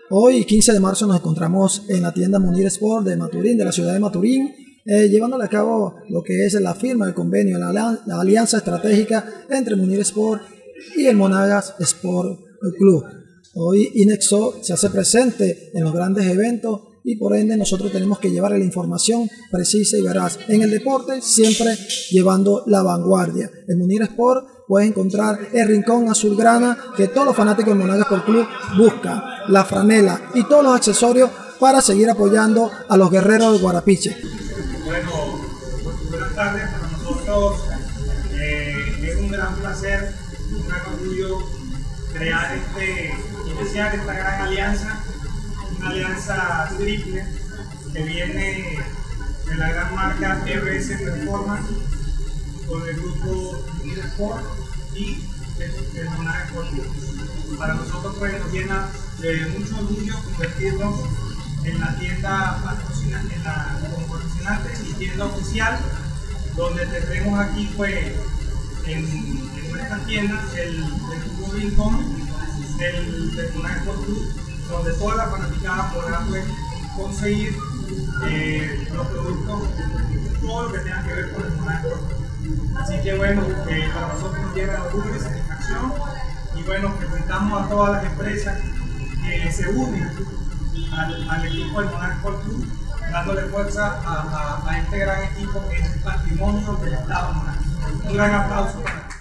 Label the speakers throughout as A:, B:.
A: Hoy, 15 de marzo, nos encontramos en la tienda Munir Sport de Maturín, de la ciudad de Maturín, llevándole a cabo lo que es la firma del convenio, la alianza estratégica entre Munir Sport y el Monagas Sport Club. Hoy Inexo se hace presente en los grandes eventos y por ende nosotros tenemos que llevar la información precisa y veraz. En el deporte siempre llevando la vanguardia. En Munir Sport puedes encontrar el rincón azulgrana que todos los fanáticos del Monagas Sport Club buscan, la franela y todos los accesorios para seguir apoyando a los guerreros del Guarapiche.
B: Bueno, buenas tardes para nosotros. Es un gran placer, un gran orgullo crear iniciar esta gran alianza, una alianza triple que viene de la gran marca RS Performance con el grupo Munir Sport y el Monagas Sport Club. Para nosotros pues, nos llena de mucho orgullo convertirnos en la tienda patrocinante, como patrocinante y tienda oficial, donde tendremos aquí pues en nuestra tienda el rincón del Monagas Sport Club, donde toda la fanaticada podrá pues, conseguir los productos, todo lo que tenga que ver con el Monagas Sport Club. Así que bueno, para nosotros nos llena de orgullo y satisfacción y bueno, presentamos a todas las empresas que se unen al equipo del Monagas Sport Club, dándole fuerza a este gran equipo que es el patrimonio del Estado Monagas. Un gran aplauso para él.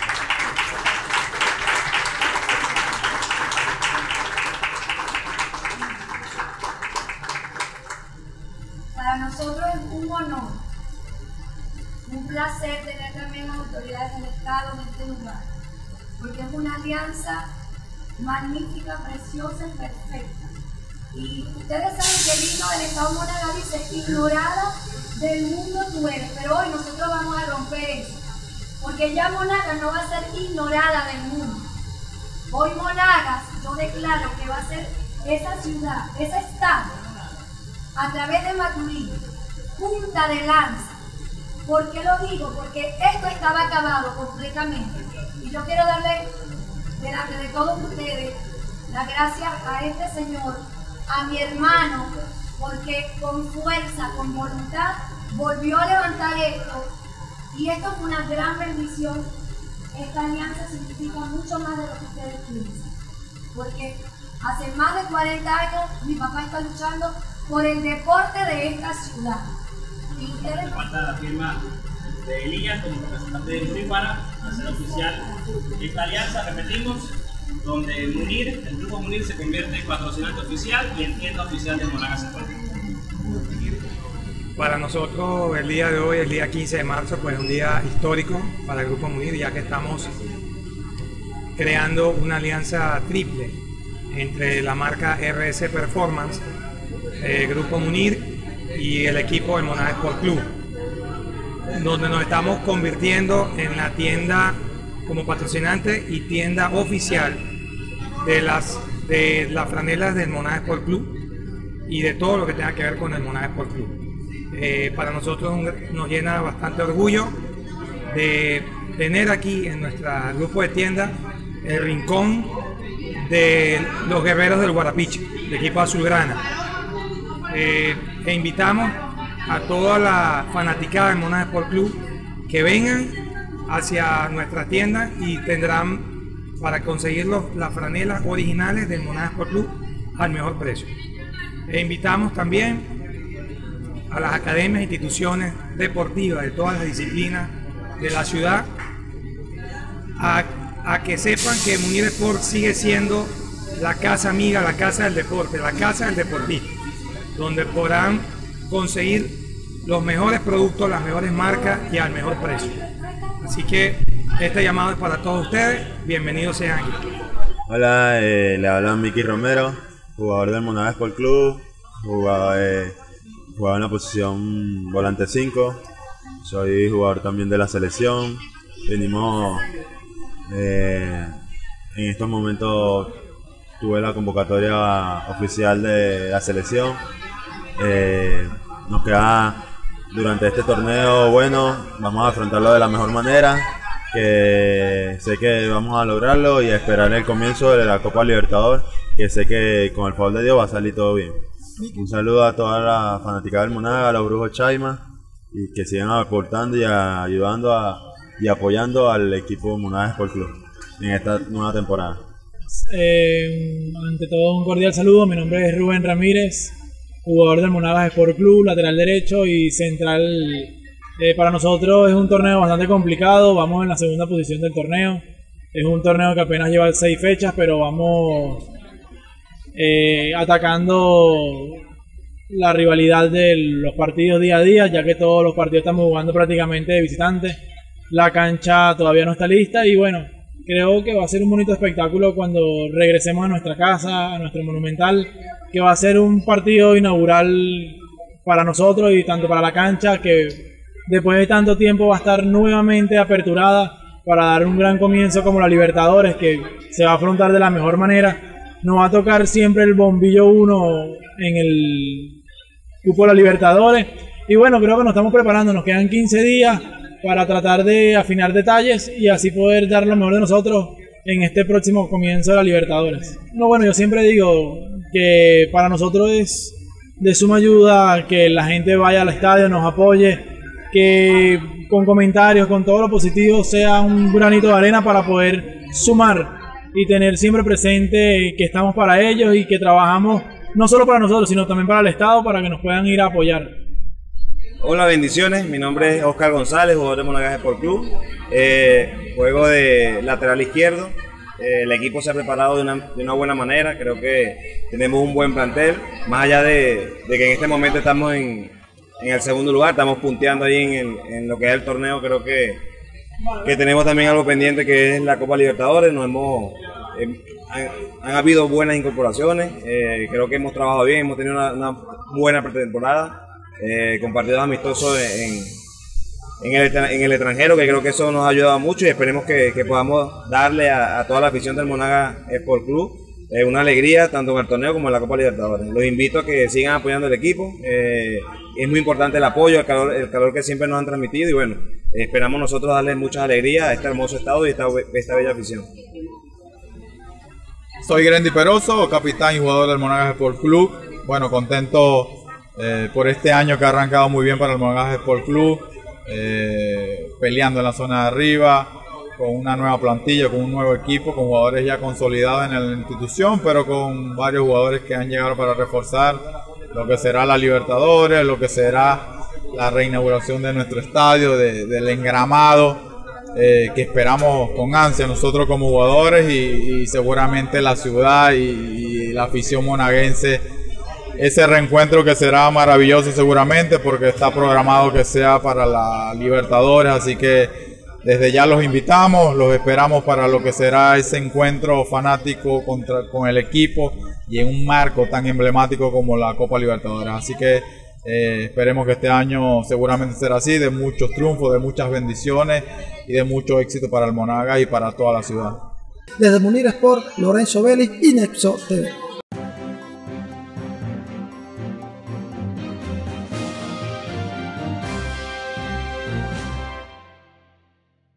C: Para nosotros es un honor, un placer tener también las autoridades del Estado en este lugar, porque es una alianza magnífica, preciosa y perfecta. Y ustedes saben que el himno del Estado Monagas dice: ignorada del mundo tú eres, pero hoy nosotros vamos a romper eso, porque ya Monagas no va a ser ignorada del mundo. Hoy Monagas, yo declaro que va a ser esa ciudad, ese estado, a través de Maturín, punta de lanza. ¿Por qué lo digo? Porque esto estaba acabado completamente. Y yo quiero darle, delante de todos ustedes, las gracias a este señor, a mi hermano, porque con fuerza, con voluntad, volvió a levantar esto. Y esto es una gran bendición. Esta alianza significa mucho más de lo que ustedes piensan. Porque hace más de 40 años mi papá está luchando por el deporte de esta ciudad. Y ustedes...
D: Falta la firma de Elías como representante de Munir para hacer oficial esta alianza, repetimos, donde Munir, el grupo Munir se convierte en patrocinante oficial y en tienda oficial de Monagas Sport.
E: Para nosotros el día de hoy, el día 15 de marzo, pues es un día histórico para el grupo Munir, ya que estamos creando una alianza triple entre la marca RS Performance, el grupo Munir y el equipo del Monagas Sport Club, donde nos estamos convirtiendo en la tienda como patrocinante y tienda oficial de las franelas del Monagas Sport Club y de todo lo que tenga que ver con el Monagas Sport Club. Para nosotros nos llena bastante orgullo de tener aquí en nuestro grupo de tienda el rincón de los guerreros del Guarapiche, el equipo azulgrana. E invitamos a toda la fanaticada del Monagas Sport Club que vengan hacia nuestra tienda y tendrán para conseguir las franelas originales del Monagas Sport Club al mejor precio. E invitamos también a las academias e instituciones deportivas de todas las disciplinas de la ciudad a que sepan que Munir Sport sigue siendo la casa amiga, la casa del deporte, la casa del deportista, donde podrán conseguir los mejores productos, las mejores marcas y al mejor precio. Así que este llamado es para todos ustedes, bienvenidos sean aquí.
F: Hola, le habla Miki Romero, jugador del Monagas Sport Club, jugaba en la posición volante 5, soy jugador también de la selección. Venimos, en estos momentos tuve la convocatoria oficial de la selección. Nos queda durante este torneo, bueno, vamos a afrontarlo de la mejor manera, que sé que vamos a lograrlo y a esperar el comienzo de la Copa Libertadores, que sé que con el favor de Dios va a salir todo bien. Un saludo a toda la fanaticada del Monagas, a los Brujos Chaima, y que sigan aportando y ayudando y apoyando al equipo Monagas Sport Club en esta nueva temporada.
G: Ante todo, un cordial saludo. Mi nombre es Rubén Ramírez, jugador del Monagas Sport Club, lateral derecho y central. Para nosotros es un torneo bastante complicado, vamos en la segunda posición del torneo. Es un torneo que apenas lleva 6 fechas, pero vamos atacando la rivalidad de los partidos día a día, ya que todos los partidos estamos jugando prácticamente de visitantes. La cancha todavía no está lista y bueno, creo que va a ser un bonito espectáculo cuando regresemos a nuestra casa, a nuestro Monumental, que va a ser un partido inaugural para nosotros y tanto para la cancha, que después de tanto tiempo va a estar nuevamente aperturada para dar un gran comienzo como la Libertadores, que se va a afrontar de la mejor manera. Nos va a tocar siempre el bombillo 1 en el grupo de la Libertadores y bueno, creo que nos estamos preparando, nos quedan 15 días para tratar de afinar detalles y así poder dar lo mejor de nosotros en este próximo comienzo de la Libertadores. No, bueno, yo siempre digo que para nosotros es de suma ayuda que la gente vaya al estadio, nos apoye, que con comentarios, con todo lo positivo sea un granito de arena para poder sumar y tener siempre presente que estamos para ellos y que trabajamos no solo para nosotros, sino también para el Estado, para que nos puedan ir a apoyar.
H: Hola, bendiciones. Mi nombre es Oscar González, jugador de Monagas Sport Club. Juego de lateral izquierdo. El equipo se ha preparado de una buena manera. Creo que tenemos un buen plantel. Más allá de que en este momento estamos en el segundo lugar, estamos punteando ahí en lo que es el torneo. Creo que tenemos también algo pendiente, que es la Copa Libertadores. Han habido buenas incorporaciones. Creo que hemos trabajado bien, hemos tenido una buena pretemporada. Con partidos amistosos en el extranjero, que creo que eso nos ha ayudado mucho y esperemos que podamos darle a toda la afición del Monagas Sport Club una alegría tanto en el torneo como en la Copa Libertadores. Los invito a que sigan apoyando al equipo, es muy importante el apoyo, el calor que siempre nos han transmitido y bueno, esperamos nosotros darle muchas alegrías a este hermoso estado y esta bella afición.
I: Soy Grandy Peroso, capitán y jugador del Monagas Sport Club. Bueno, contento por este año que ha arrancado muy bien para el Monagas Sport Club, peleando en la zona de arriba, con una nueva plantilla, con un nuevo equipo, con jugadores ya consolidados en la institución, pero con varios jugadores que han llegado para reforzar lo que será la Libertadores, lo que será la reinauguración de nuestro estadio, del engramado, que esperamos con ansia nosotros como jugadores y seguramente la ciudad y la afición monaguense. Ese reencuentro que será maravilloso seguramente porque está programado que sea para la Libertadores, así que desde ya los invitamos, los esperamos para lo que será ese encuentro fanático con el equipo y en un marco tan emblemático como la Copa Libertadores. Así que esperemos que este año seguramente será así, de muchos triunfos, de muchas bendiciones y de mucho éxito para el Monagas y para toda la ciudad.
A: Desde Munir Sport, Lorenzo Vélez y Nexo TV.